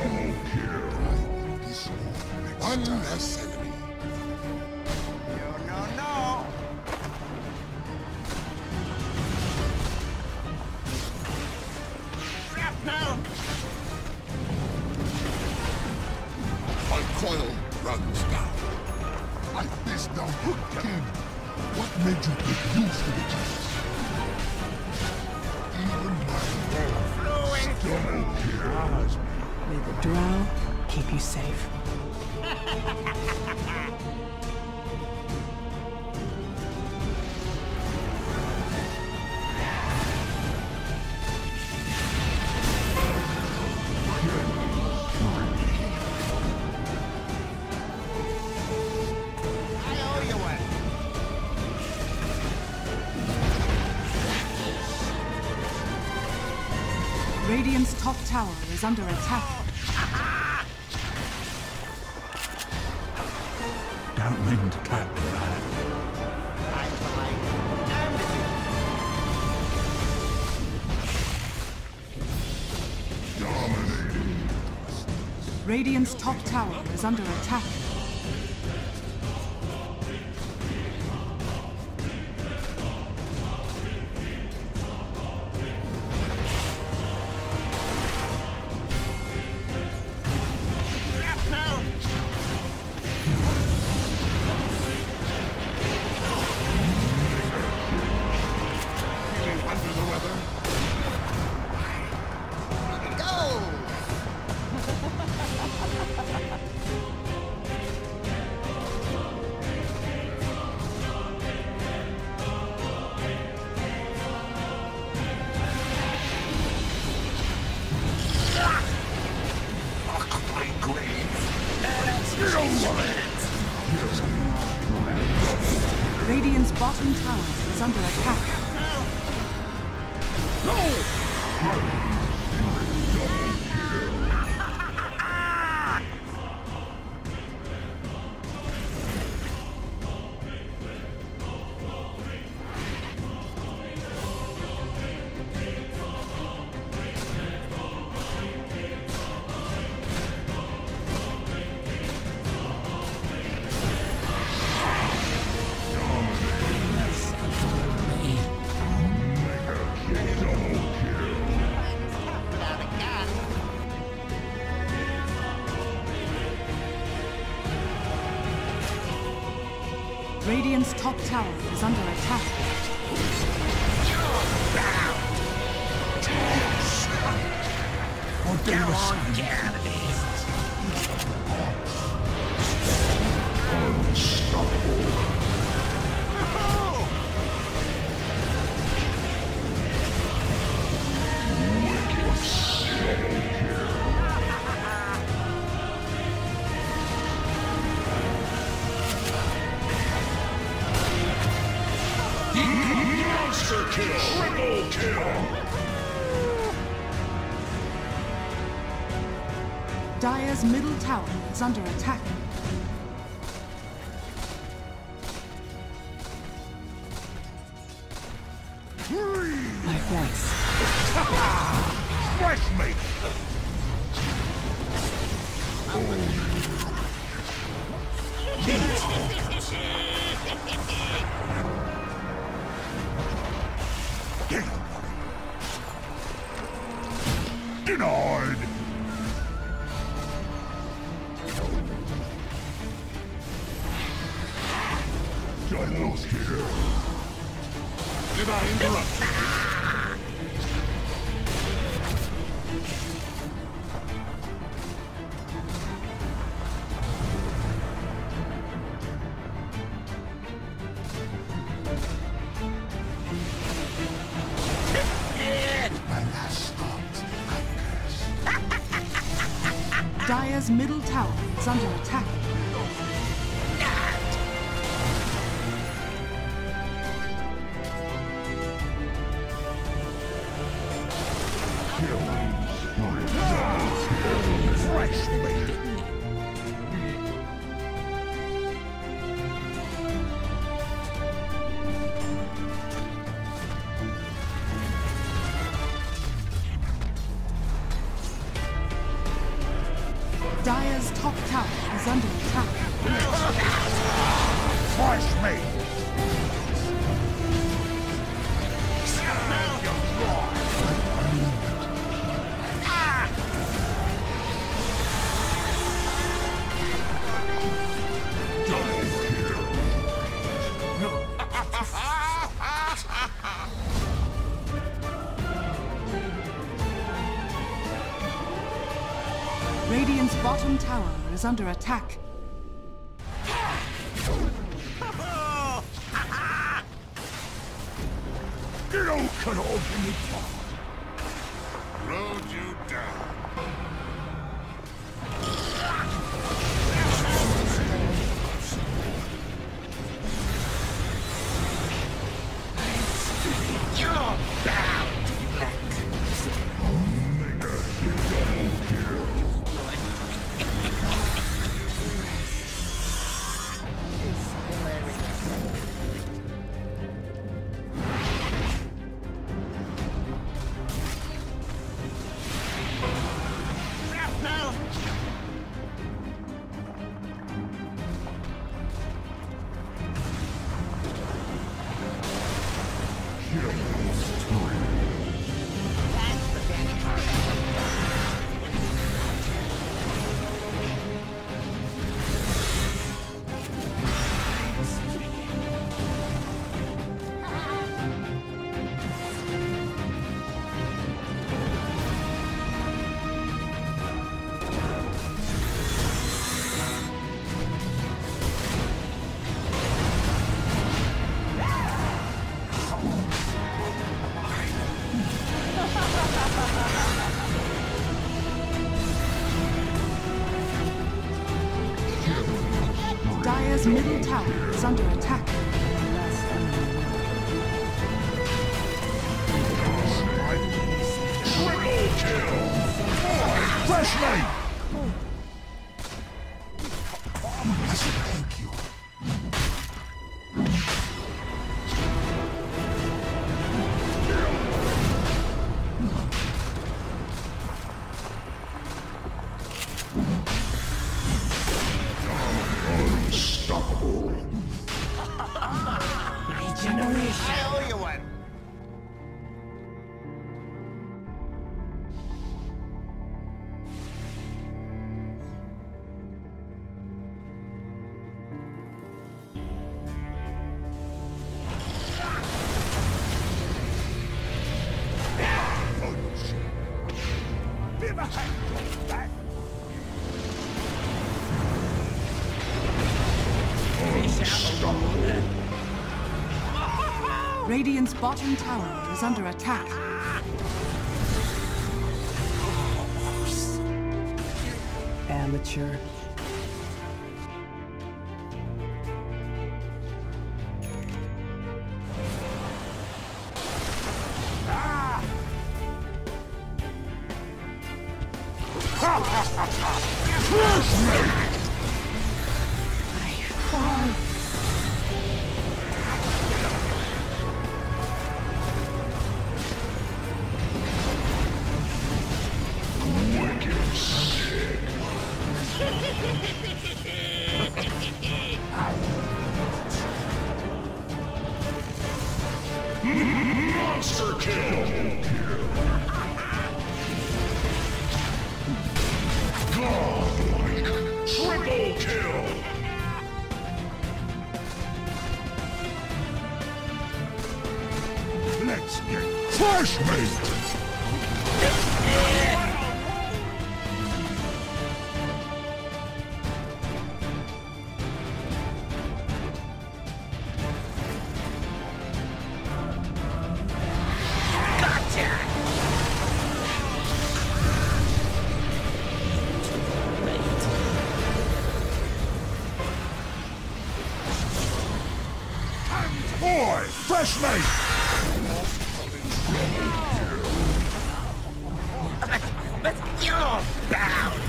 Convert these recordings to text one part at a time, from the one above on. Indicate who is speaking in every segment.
Speaker 1: One less enemy.
Speaker 2: No. Shrapnel!
Speaker 1: My coil runs down. I missed the hook again. What made you get used to the test? Even my double kills.
Speaker 3: May the drow keep you safe. Radiant's top tower is under attack.
Speaker 4: Don't mean to cut me, lad.
Speaker 3: Radiant's top tower is under attack. Radiant's bottom tower is under attack. Radiant's top tower is under attack.
Speaker 4: Go on, get out of here.
Speaker 1: Monster kill! Triple kill!
Speaker 3: Dire's middle tower is under attack. My thanks.
Speaker 1: Fresh meat! Denied! Double kill! Did I interrupt you?
Speaker 3: Dire's middle tower is under attack.
Speaker 1: Fresh meat!
Speaker 3: Dire's top tower is under attack.
Speaker 1: Fresh meat!
Speaker 3: Radiant's bottom tower is under attack.
Speaker 1: You could open it up. Rode you down.
Speaker 4: You're bound, Black.
Speaker 3: Dire's middle tower is under attack.
Speaker 1: Triple kill! Fresh meat! Thank you. Unstoppable.
Speaker 4: Regeneration. I owe you one.
Speaker 3: Radiant's bottom tower is under attack. Amateur.
Speaker 1: Monster kill! Godlike! Triple kill! Let's get fresh meat! Boy, fresh meat!
Speaker 4: But you're bound.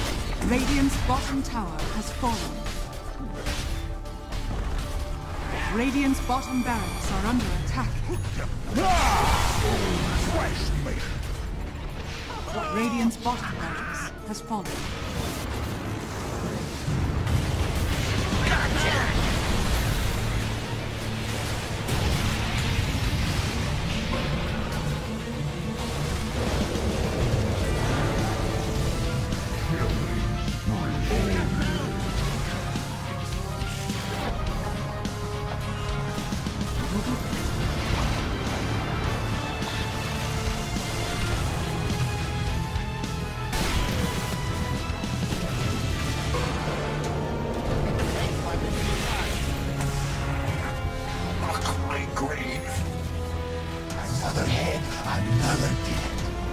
Speaker 3: Radiant's bottom tower has fallen. Radiant's bottom barracks are under attack.
Speaker 1: Fresh meat.
Speaker 3: Radiant's bottom barracks has fallen.
Speaker 1: Another head, another dead.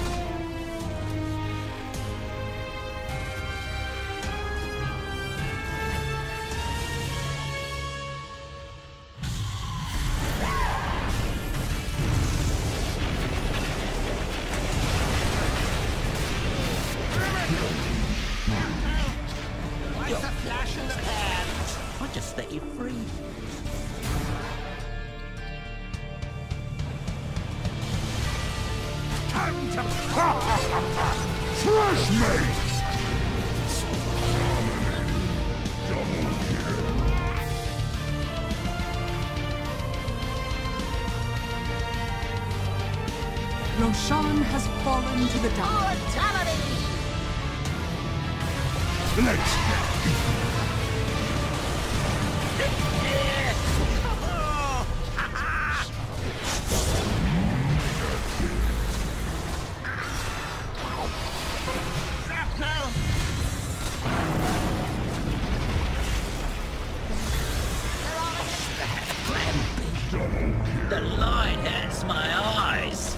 Speaker 4: What's a flash in the pan? Or just let you free.
Speaker 1: Fresh meat! Double kill.
Speaker 3: Roshan has fallen to the dark.
Speaker 1: Let's get
Speaker 4: The light hurts my eyes.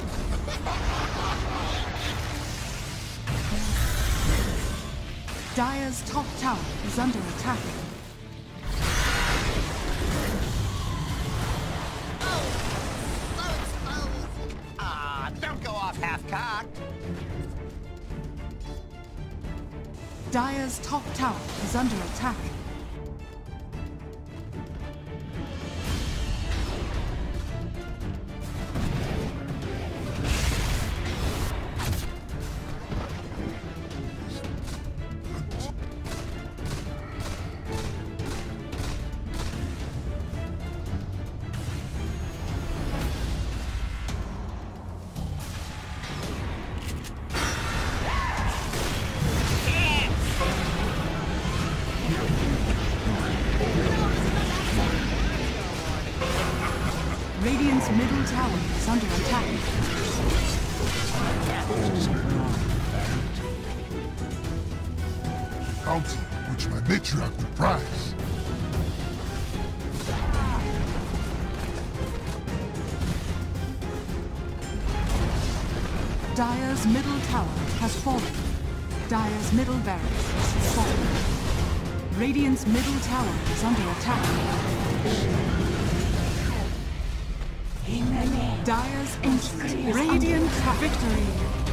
Speaker 3: Dire's top tower is under attack.
Speaker 4: Ah, don't go off half-cocked.
Speaker 3: Dire's top tower is under attack. Radiant's middle tower is under attack.
Speaker 1: bounty, which my matriarch would prize.
Speaker 3: Dire's middle tower has fallen. Dire's middle barracks has fallen. Radiant's middle tower is under attack. Dire's ancient. Radiant victory.